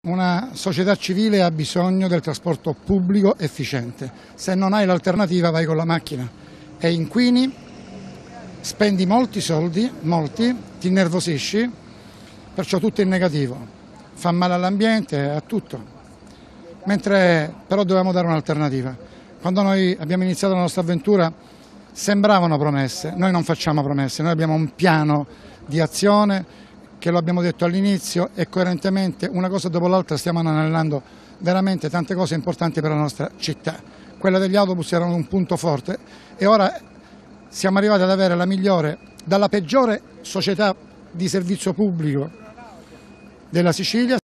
una società civile ha bisogno del trasporto pubblico efficiente. Se non hai l'alternativa vai con la macchina e inquini, spendi molti soldi, ti innervosisci, perciò tutto è negativo, fa male all'ambiente, a tutto. Mentre però dovevamo dare un'alternativa. Quando noi abbiamo iniziato la nostra avventura sembravano promesse, noi non facciamo promesse, noi abbiamo un piano di azione che lo abbiamo detto all'inizio e coerentemente una cosa dopo l'altra stiamo analizzando veramente tante cose importanti per la nostra città. Quella degli autobus era un punto forte e ora siamo arrivati ad avere la migliore, dalla peggiore società di servizio pubblico della Sicilia.